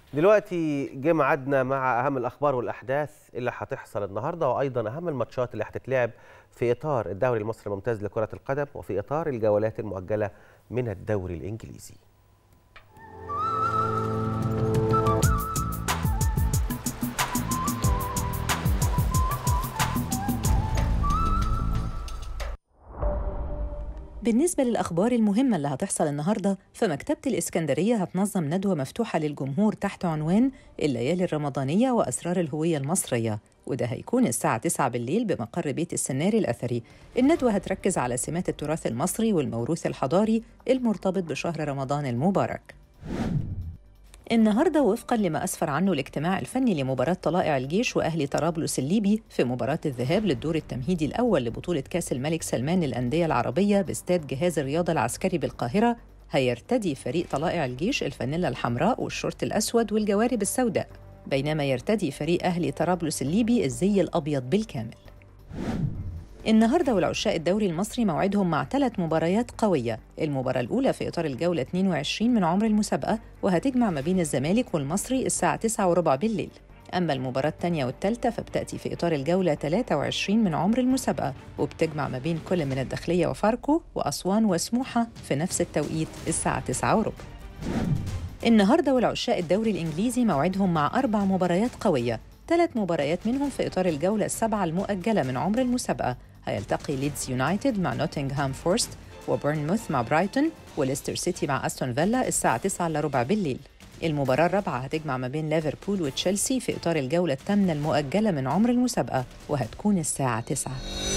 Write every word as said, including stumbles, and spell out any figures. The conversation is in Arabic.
دلوقتي جه ميعادنا مع اهم الاخبار والاحداث اللي هتحصل النهارده، وايضا اهم الماتشات اللي هتتلعب في اطار الدوري المصري الممتاز لكرة القدم وفي اطار الجولات المؤجلة من الدوري الانجليزي. بالنسبة للأخبار المهمة اللي هتحصل النهاردة، فمكتبة الإسكندرية هتنظم ندوة مفتوحة للجمهور تحت عنوان الليالي الرمضانية وأسرار الهوية المصرية، وده هيكون الساعة تسعة بالليل بمقر بيت السناري الأثري. الندوة هتركز على سمات التراث المصري والموروث الحضاري المرتبط بشهر رمضان المبارك. النهارده وفقاً لما أسفر عنه الاجتماع الفني لمباراة طلائع الجيش وأهلي طرابلس الليبي في مباراة الذهاب للدور التمهيدي الأول لبطولة كأس الملك سلمان للأندية العربية باستاد جهاز الرياضة العسكري بالقاهرة، هيرتدي فريق طلائع الجيش الفانيلا الحمراء والشورت الأسود والجوارب السوداء، بينما يرتدي فريق أهلي طرابلس الليبي الزي الأبيض بالكامل. النهارده والعشاق الدوري المصري موعدهم مع ثلاث مباريات قوية. المباراة الأولى في إطار الجولة اثنين وعشرين من عمر المسابقة، وهتجمع ما بين الزمالك والمصري الساعة تسعة وربع بالليل. أما المباراة الثانية والثالثة فبتأتي في إطار الجولة ثلاثة وعشرين من عمر المسابقة، وبتجمع ما بين كل من الداخلية وفاركو وأسوان وسموحة في نفس التوقيت الساعة تسعة وربع. النهارده والعشاق الدوري الإنجليزي موعدهم مع أربع مباريات قوية، ثلاث مباريات منهم في إطار الجولة السابعة المؤجلة من عمر المسابقة. هيلتقي ليدز يونايتد مع نوتنغهام فورست، وبورنموث مع برايتون، وليستر سيتي مع أستون فيلا الساعة تسعة إلا ربع بالليل. المباراة الرابعة هتجمع ما بين ليفربول وتشيلسي في إطار الجولة الثامنة المؤجلة من عمر المسابقة، وهتكون الساعة تسعة.